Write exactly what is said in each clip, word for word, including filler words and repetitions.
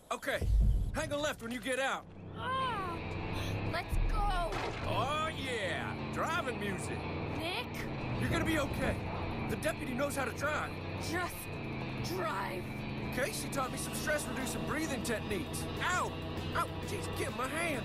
Okay, hang a left when you get out. Oh, let's go. Oh, yeah. Driving music. Nick? You're gonna be okay. The deputy knows how to drive. Just drive. Casey taught me some stress-reducing breathing techniques. Ow! Ow! Jeez, get my hand.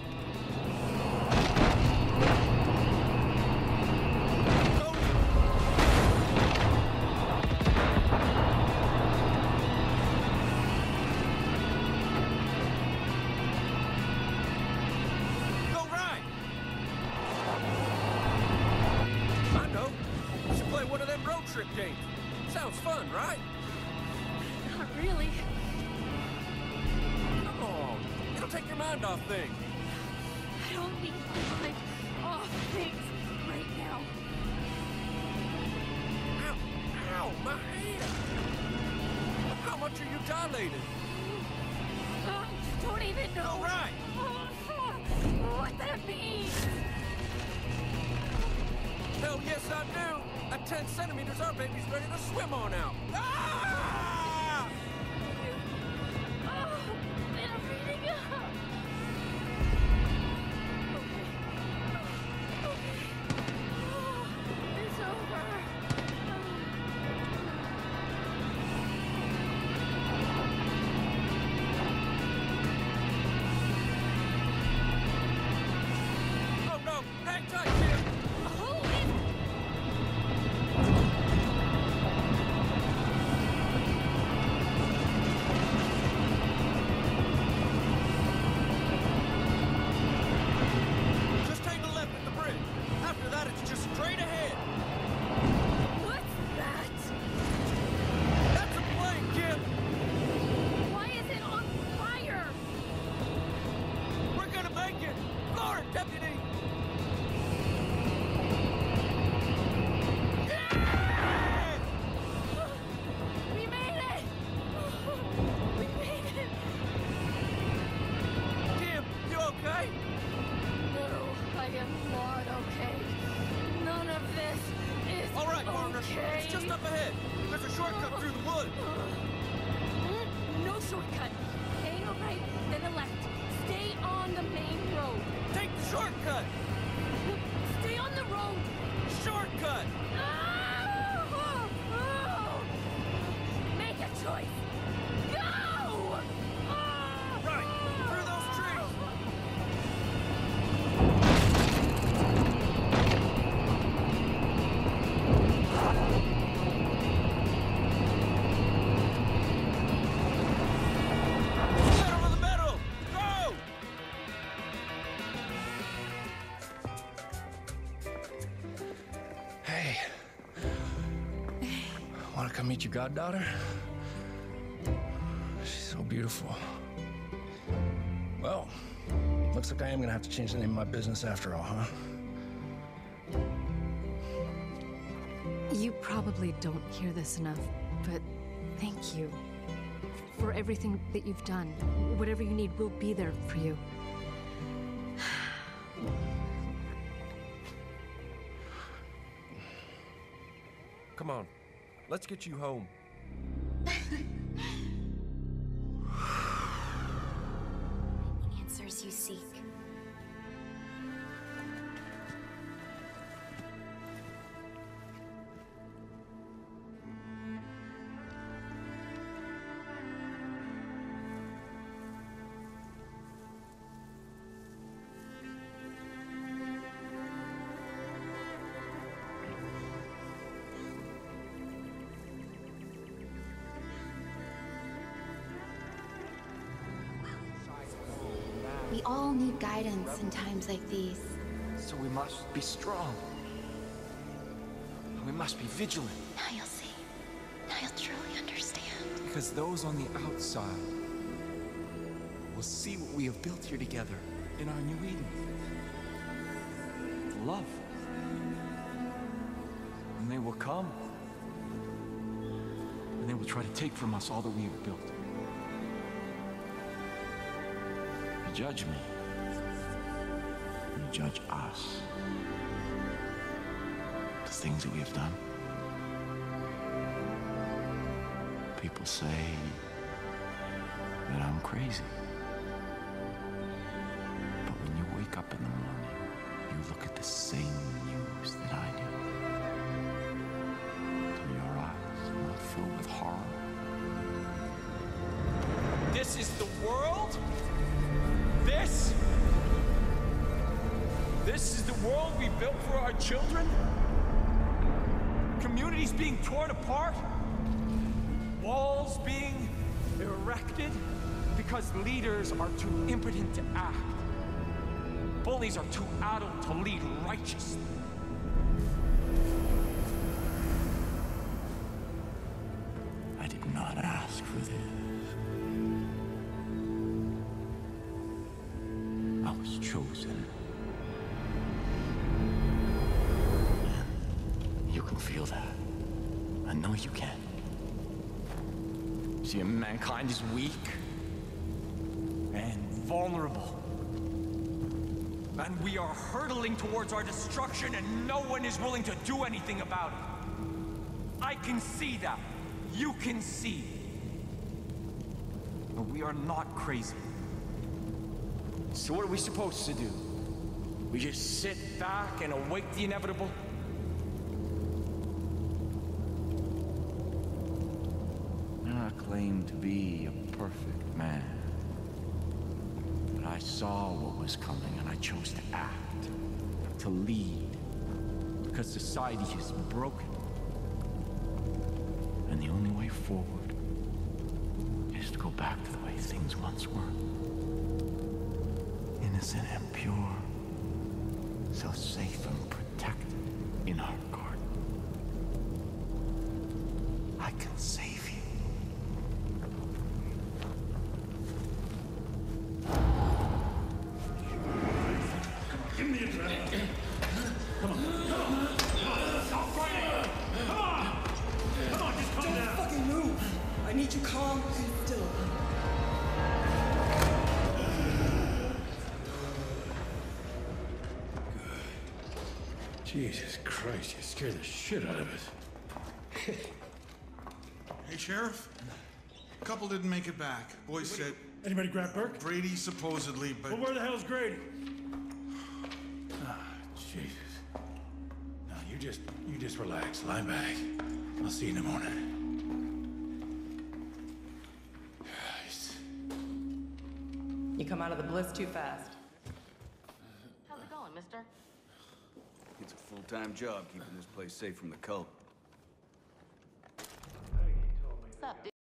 Trip games. Sounds fun, right? Not really. Come on. It'll take your mind off things. I don't need my mind off things right now. Ow! Ow! My hand! How much are you dilated? I don't even know. All right. What that means. Hell yes, I do. At ten centimeters, our baby's ready to swim on out. Ah! Oh, man, I'm reading up. Okay. Okay. Oh, it's over. Oh no! Hang tight, kid! Hold it! Meet your goddaughter? She's so beautiful. Well, looks like I am gonna have to change the name of my business after all, huh? You probably don't hear this enough, but thank you for everything that you've done. Whatever you need, we'll be there for you. Come on. Let's get you home. Answers you seek. We all need guidance in times like these. So we must be strong. We must be vigilant. Now you'll see. Now you'll truly understand. Because those on the outside will see what we have built here together in our new Eden. Love. And they will come. And they will try to take from us all that we have built. Judge me. You judge us. The things that we have done. People say that I'm crazy. But when you wake up in the morning, you look at the same news that I do. Do your eyes not fill with horror? This is the world? This? This is the world we built for our children? Communities being torn apart? Walls being erected because leaders are too impotent to act. Bullies are too adult to lead righteously. I did not ask for this. I was chosen. And you can feel that. I know you can. See, mankind is weak and vulnerable. And we are hurtling towards our destruction, and no one is willing to do anything about it. I can see that. You can see. But we are not crazy. So what are we supposed to do? We just sit back and await the inevitable? I claim to be a perfect man. But I saw what was coming and I chose to act, to lead. Because society is broken. And the only way forward is to go back to the way things once were. Innocent and pure, so safe and protected in our garden. I can save you. Give me a drink. Come on. Come on. Stop fighting. Come on. Come on, just calm down. Don't fucking move. I need you calm and still. Jesus Christ, you scared the shit out of us. Hey, Sheriff. A couple didn't make it back. Boys said... Anybody grab Burke? Brady, supposedly, but... Well, where the hell's Grady? Ah, Jesus. No, you just, you just relax. Lie back. I'll see you in the morning. Christ. You come out of the bliss too fast. How's it going, mister? It's a full-time job keeping this place safe from the cult. What's up, dude?